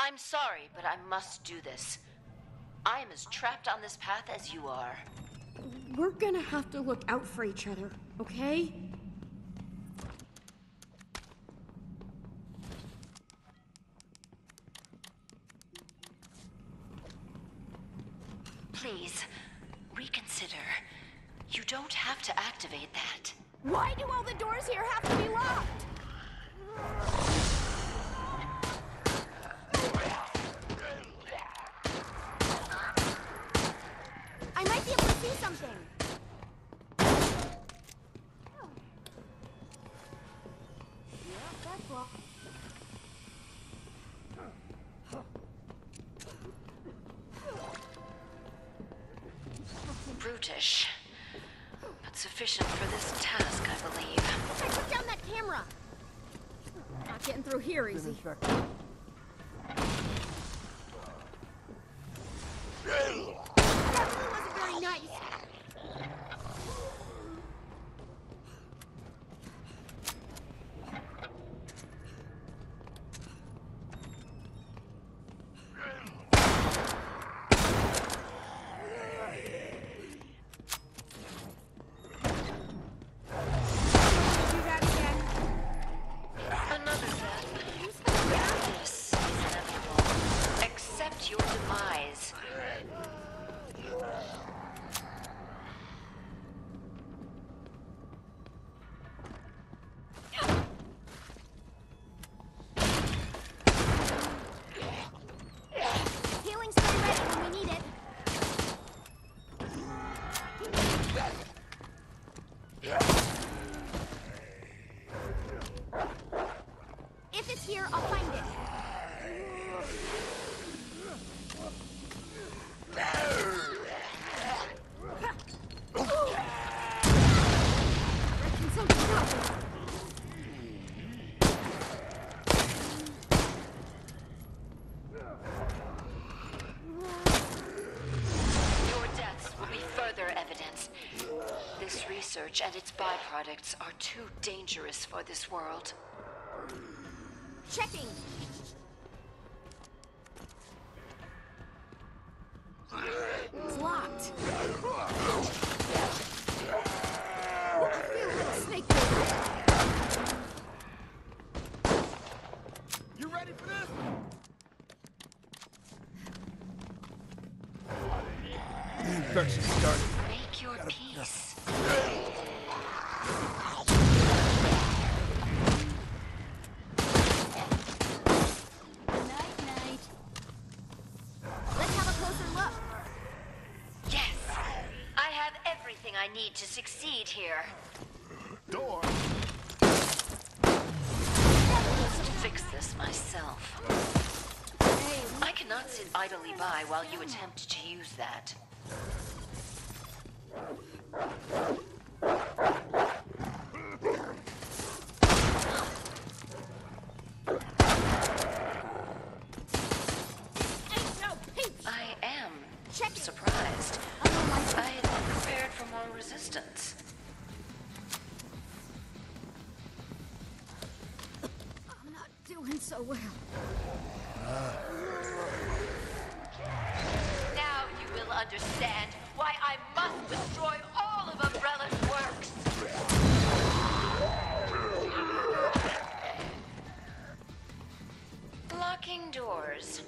I'm sorry, but I must do this. I am as trapped on this path as you are. We're gonna have to look out for each other, okay? Please, reconsider. You don't have to activate that. Why do all the doors here have to be locked? I might be able to see something. Yeah, that's locked. Brutish, but sufficient for this task, I believe. I put down that camera. Not getting through here easy. That really wasn't very nice. Your demise. Healing spray ready when we need it. If it's here, I'll find it. Your deaths will be further evidence. This research and its byproducts are too dangerous for this world. Checking. It's locked. I feel a little snake bit. You ready for this? The infection started. Make your peace. Night. Let's have a closer look. Yes, I have everything I need to succeed here. Door. Fix this myself. Hey, I cannot sit idly by while you attempt to use that. I am surprised. I had been prepared for more resistance. I'm not doing so well. Now you will understand why I must destroy all of Umbrella's works. Locking doors.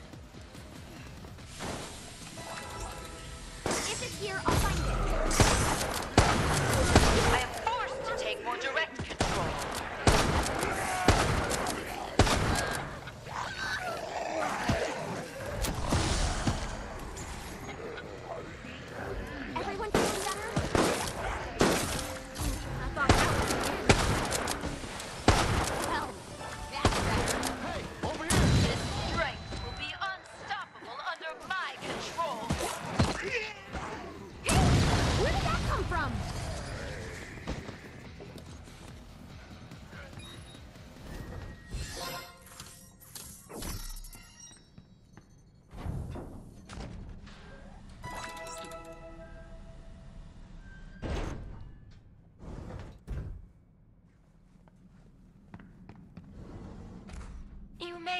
If it's here, I'll find it. I am forced to take more direct control. Everyone feeling better? I thought that was it. Well, that's better. Hey, over here. This strength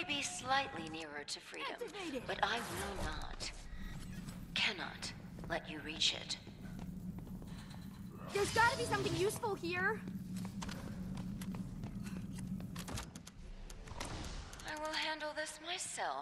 be slightly nearer to freedom, Activated. but I will not, cannot let you reach it. There's gotta be something useful here. I will handle this myself.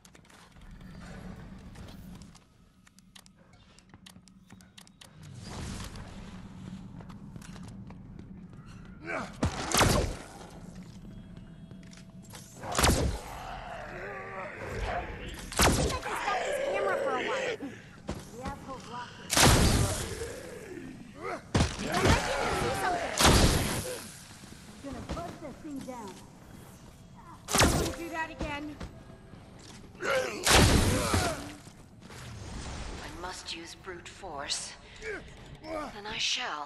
Use brute force, then I shall.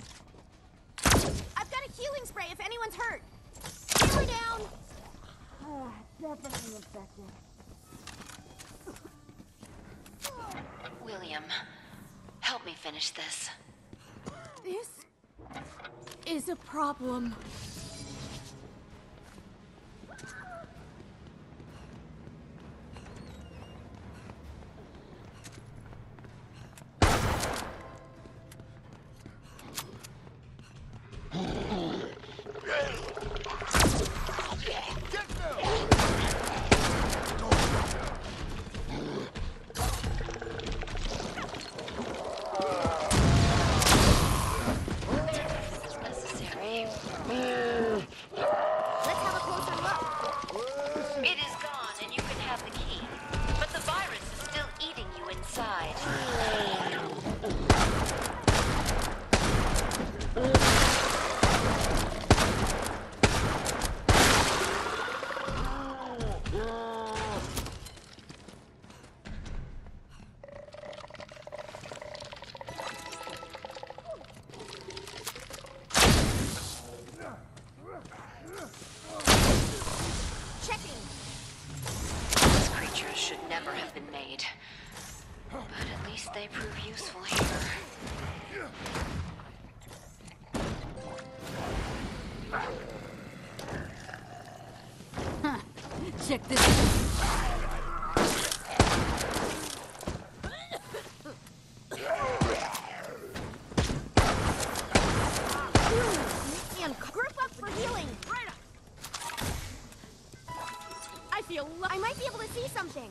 I've got a healing spray if anyone's hurt. Hammer down! Definitely infected. William, help me finish this. This is a problem. They prove useful here. Huh. Check this out. And group up for healing. I might be able to see something.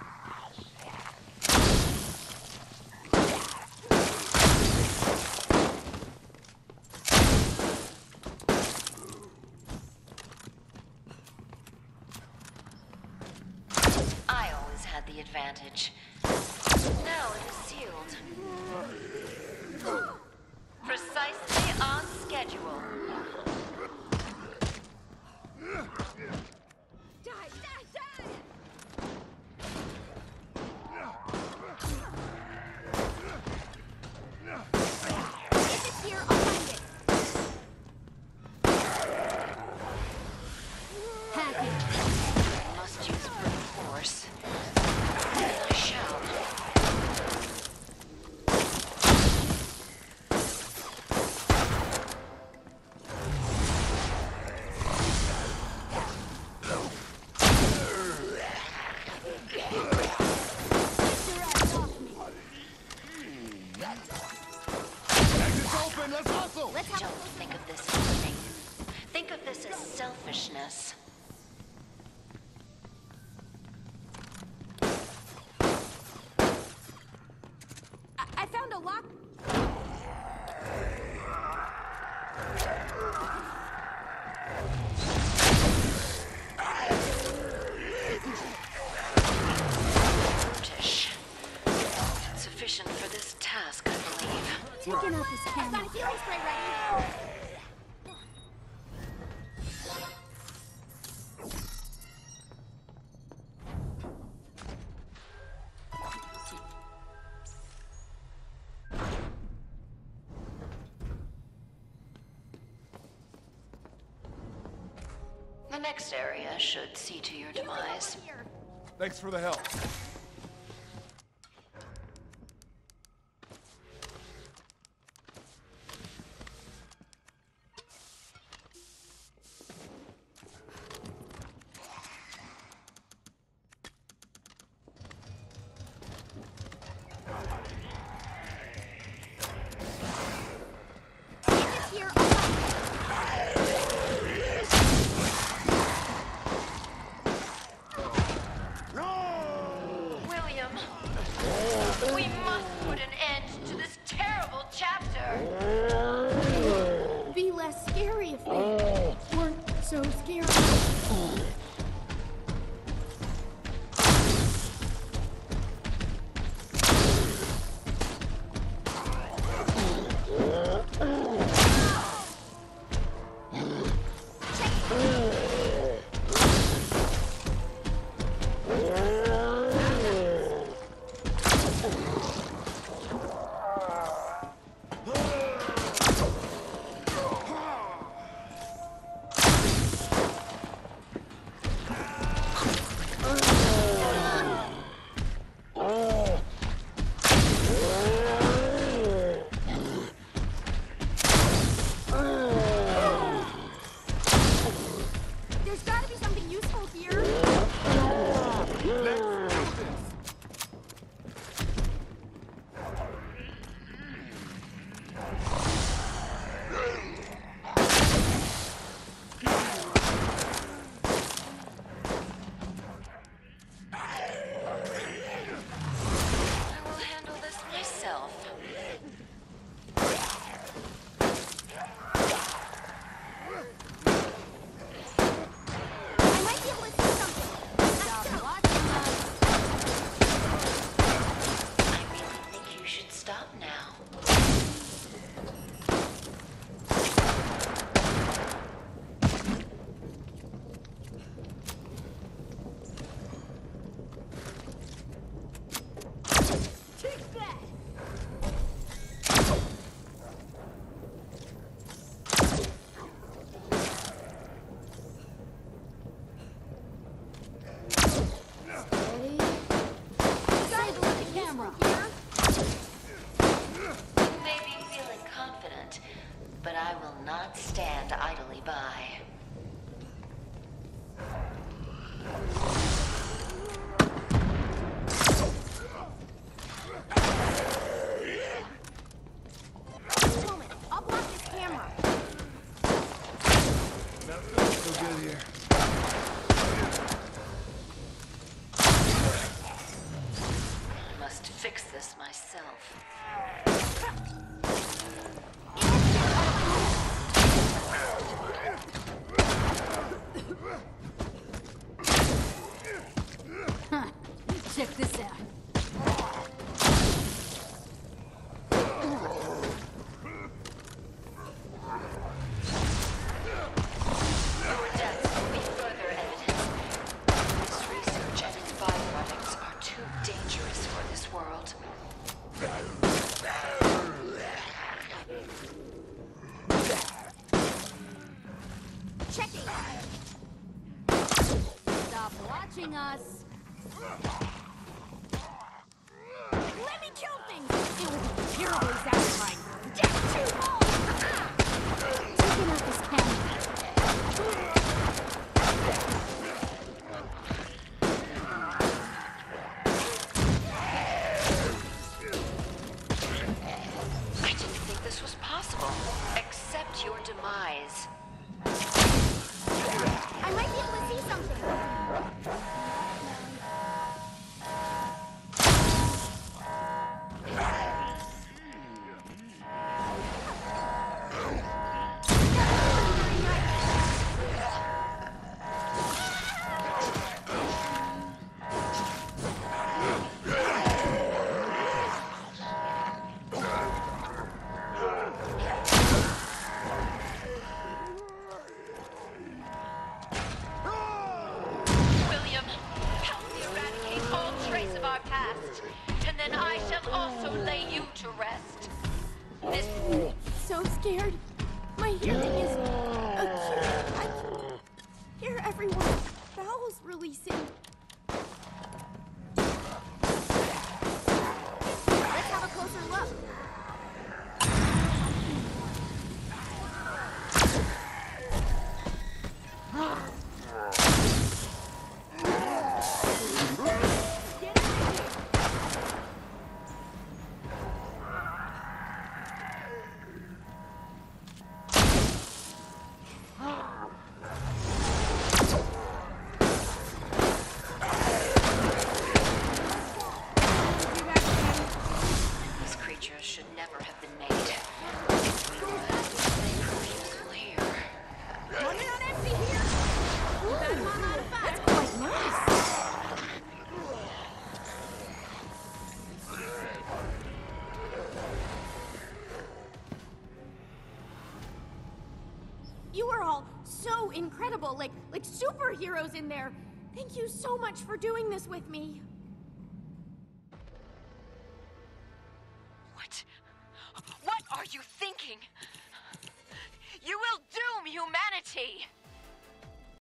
The advantage. Now it is sealed. Precisely on schedule. Die, die, die! If it's here, I'll find it. Hack it. I must use brute force. I shall. Let's hustle! Don't think of this as winning. Think of this as selfishness. I found a lock. Brutish. Sufficient for this task, I believe. Taking out this camera. Got a healing spray ready. The next area should see to your demise. Here. Thanks for the help. by. Moment, I'll block this camera. Nothing so good here. Must fix this myself. Huh. Check this out. Your deaths will be further evidence. This research and its byproducts are too dangerous for this world. Check it. Stop watching us. Let me kill things. It will be terribly satisfying. Death to all. Taking out this camera. I didn't think this was possible. Accept your demise. I might be able to see something. William, help me eradicate all trace of our past, and then I shall also lay you to rest. This So scared. My hearing is acute. I can hear everyone's bowels releasing. Let's have a closer look. These creatures should never have been made. They prove useful here. Running on empty here. That's quite nice. You are all so incredible, like superheroes in there. Thank you so much for doing this with me. What are you thinking? You will doom humanity!